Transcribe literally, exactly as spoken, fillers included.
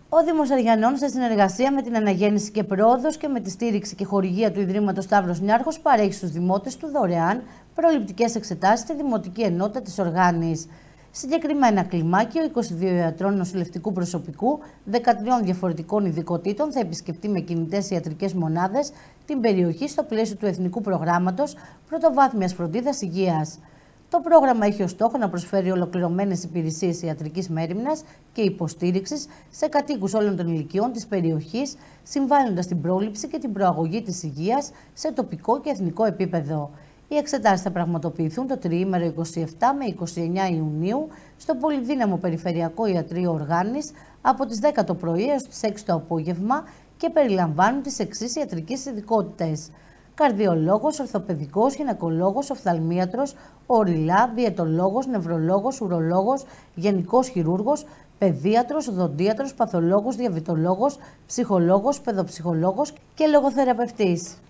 Ο Δήμος Αργιανών, σε συνεργασία με την Αναγέννηση και Πρόοδος και με τη στήριξη και χορηγία του Ιδρύματος Σταύρος Νιάρχος, παρέχει στους δημότες του δωρεάν προληπτικές εξετάσεις στη Δημοτική Ενότητα της Οργάνης. Συγκεκριμένα κλιμάκιο είκοσι δύο ιατρών νοσηλευτικού προσωπικού δεκατρών διαφορετικών ειδικοτήτων θα επισκεφτεί με κινητές ιατρικές μονάδες την περιοχή στο πλαίσιο του Εθνικού Προγράμματος Πρωτοβάθμιας Φροντίδας Υγείας. Το πρόγραμμα έχει ως στόχο να προσφέρει ολοκληρωμένες υπηρεσίες ιατρικής μέριμνας και υποστήριξης σε κατοίκους όλων των ηλικιών της περιοχής, συμβάλλοντας στην πρόληψη και την προαγωγή της υγείας σε τοπικό και εθνικό επίπεδο. Οι εξετάσεις θα πραγματοποιηθούν το τριήμερο είκοσι επτά με είκοσι εννέα Ιουνίου στο πολυδύναμο Περιφερειακό Ιατρείο Οργάνης από τις δέκα το πρωί έως τις έξι το απόγευμα και περιλαμβάνουν τις εξής ιατρικές ειδικότητες: καρδιολόγος, ορθοπαιδικός, γυναικολόγος, οφθαλμίατρος, οριλά, διαιτολόγος, νευρολόγος, ουρολόγος, γενικός χειρούργος, παιδίατρος, οδοντίατρος, παθολόγος, διαβητολόγος, ψυχολόγος, παιδοψυχολόγος και λογοθεραπευτής.